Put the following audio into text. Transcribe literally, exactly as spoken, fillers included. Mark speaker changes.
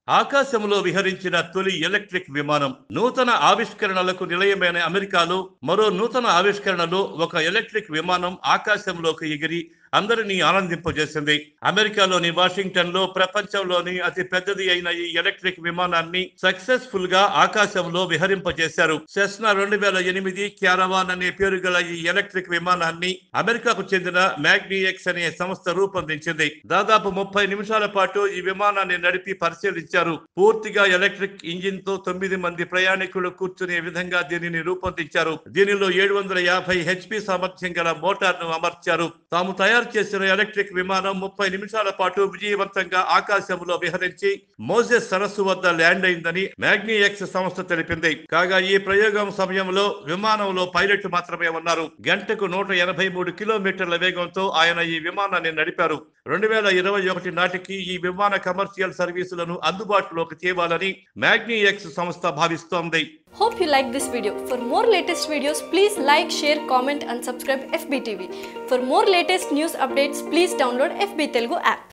Speaker 1: ఆకాశంలో విహరించిన తొలి ఎలక్ట్రిక్ విమానం నూతన ఆవిష్కరణలకు నిలయమైన అమెరికాలో మరో నూతన ఆవిష్కరణలో ఒక ఎలక్ట్రిక్ విమానం ఆకాశంలోకి ఎగిరి అందరినీ ఆనందింపజేసింది. అమెరికాలోని వాషింగ్టన్ లో ప్రపంచంలోని అతి పెద్దది అయిన ఈ ఎలక్ట్రిక్ విమానాన్ని సక్సెస్ఫుల్ గా ఆకాశంలో విహరింపజేశారు. సెస్నా రెండు వేల ఎనిమిది క్యారవాన్ అనే పేరు గల ఈ ఎలక్ట్రిక్ విమానాన్ని అమెరికాకు చెందిన మ్యాగ్నీఎక్స్ అనే సంస్థ రూపొందించింది. దాదాపు ముప్పై నిమిషాల పాటు ఈ విమానాన్ని నడిపి పరిశీలించారు. పూర్తిగా ఎలక్ట్రిక్ ఇంజిన్ తో తొమ్మిది మంది ప్రయాణికులు కూర్చునే విధంగా దీనిని రూపొందించారు. దీనిలో ఏడు వందల యాభై హెచ్పి సామర్థ్యం గల మోటార్ ను అమర్చారు. తాము తయారు చేసిన ఎలక్ట్రిక్ విమానం ముప్పై నిమిషాల పాటు విజయవంతంగా ఆకాశంలో విహరించి మోజెస్ సరస్సు వద్ద ల్యాండ్ అయిందని మ్యాగ్నీఎక్స్ సంస్థ తెలిపింది. కాగా ఈ ప్రయోగం సమయంలో విమానంలో పైలట్ మాత్రమే ఉన్నారు. గంటకు నూట ఎనభై మూడు కిలోమీటర్ల వేగంతో ఆయన ఈ విమానాన్ని నడిపారు. రెండు వేల ఇరవై ఒకటి నాటికి ఈ విమాన కమర్షియల్ సర్వీసులను అందుబాటులోకి తేవాలని మ్యాగ్నీఎక్స్ సంస్థ భావిస్తోంది.
Speaker 2: Hope you like this video. For more latest videos, please like, share, comment and subscribe F B T V. For more latest news updates, please download F B Telugu app.